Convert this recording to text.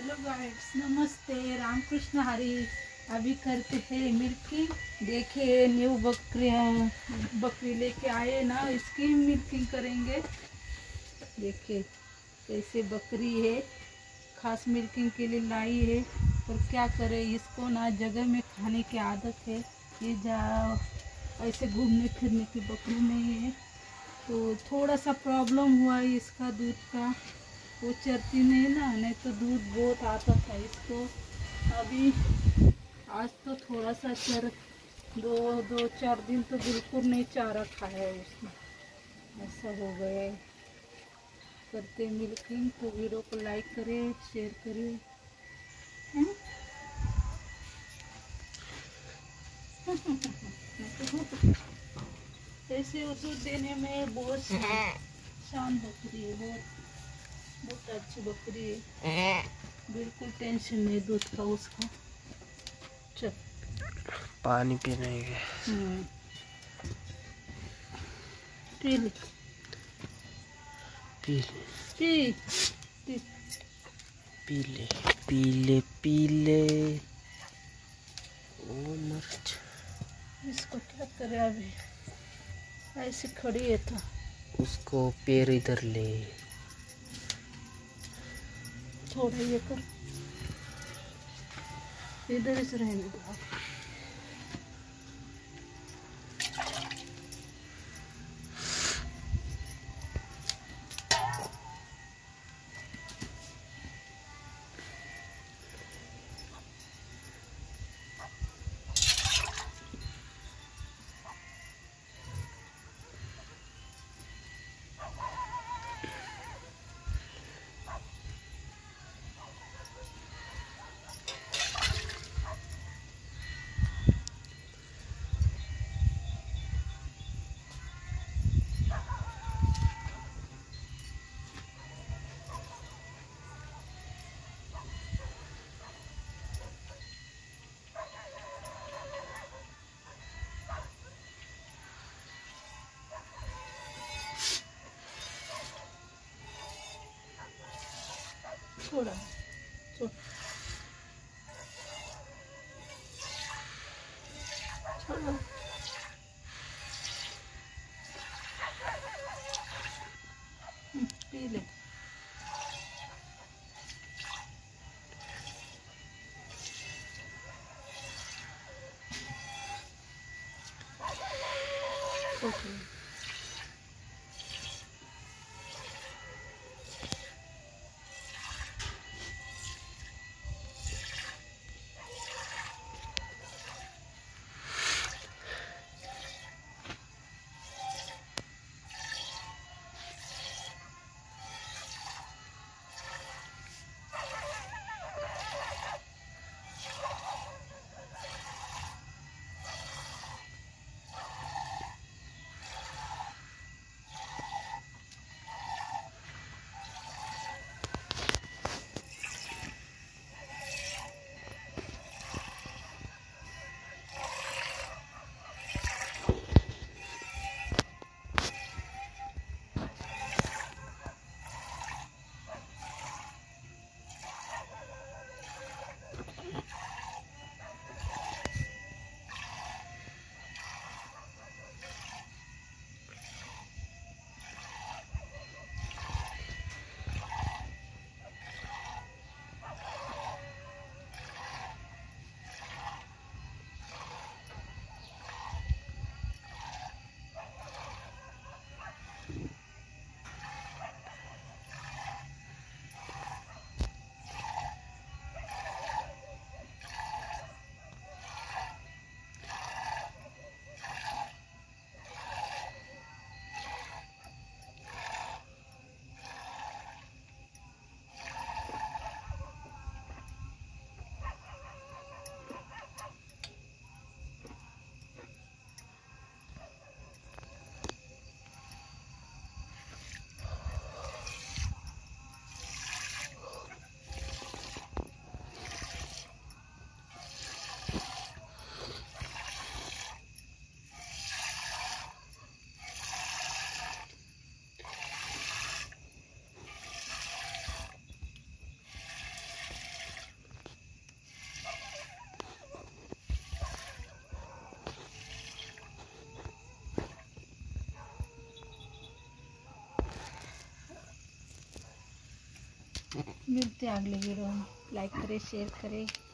Hello guys, नमस्ते, रामकृष्ण हरी। अभी करते हैं मिल्किंग। देखिए न्यू बकरी लेके आए ना, इसकी मिल्किंग करेंगे। देखिए कैसे बकरी है, खास मिल्किंग के लिए लाई है। और क्या करे, इसको ना जगह में खाने की आदत है। ये ऐसे घूमने फिरने की बकरी नहीं है, तो थोड़ा सा प्रॉब्लम हुआ है इसका दूध का। वो चरती नहीं ना, नहीं तो दूध बहुत आता था इसको। अभी आज तो थोड़ा सा चर दो चार दिन तो बिल्कुल नहीं चारा खाया है उसने। ऐसा हो गया है। करते मिल्किंग, तो वीडियो को लाइक करें, शेयर करें। ऐसे वो दूध देने में बहुत शान बकरी है, बहुत अच्छी बकरी है। बिल्कुल टेंशन नहीं दूध का उसका। चल पानी पीने पी ले, पी पी पी। पी ले पी ले पी ले। ओ मर्च, इसको क्या करे, अभी ऐसे खड़ी है तो उसको पैर इधर ले। थोड़ा ये कर, इधर से रहने दो। छोड़ा छोड़, छोड़ो। पी ले। ओके, मिलते हैं अगले वीडियो में। लाइक करें, शेयर करें।